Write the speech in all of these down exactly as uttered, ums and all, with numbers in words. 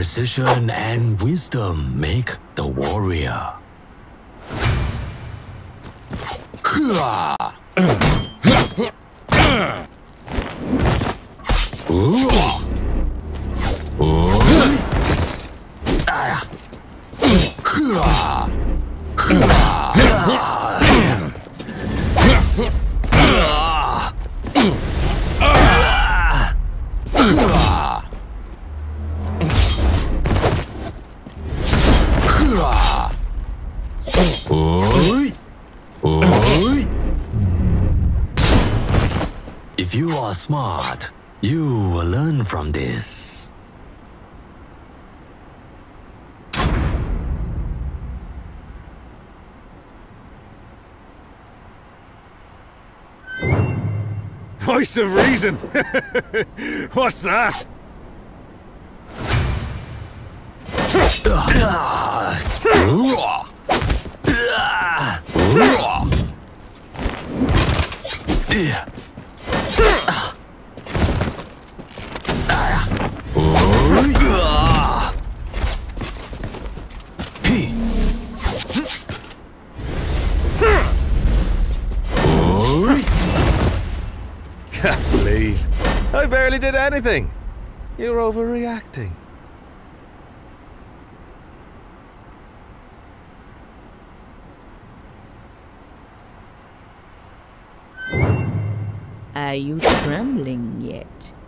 Precision and wisdom make the warrior. Hua! Hua! Hua! Hua! If you are smart, you will learn from this. Voice of reason! What's that? Please. I barely did anything. You're overreacting. Are you trembling yet?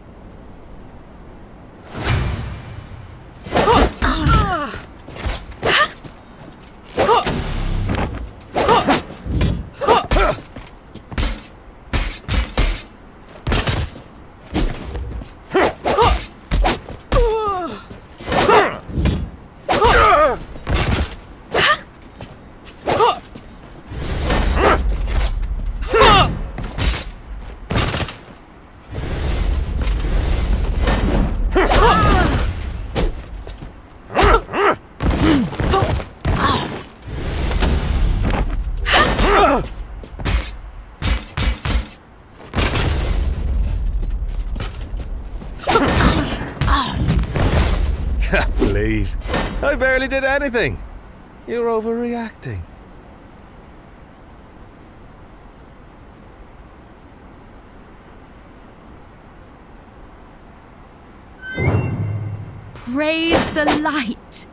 Please. I barely did anything. You're overreacting. Praise the light!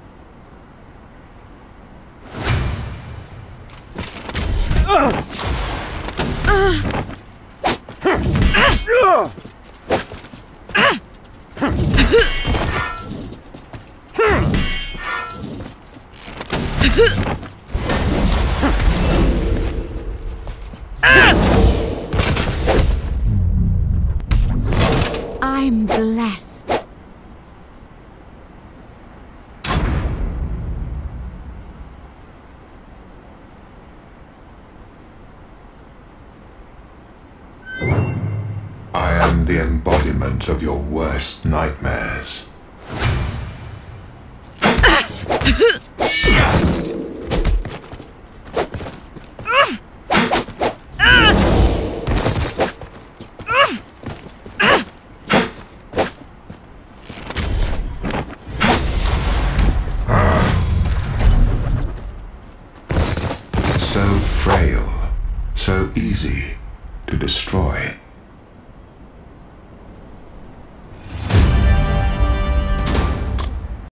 Uh. Uh. Uh. I'm blessed. I am the embodiment of your worst nightmares. So frail, so easy.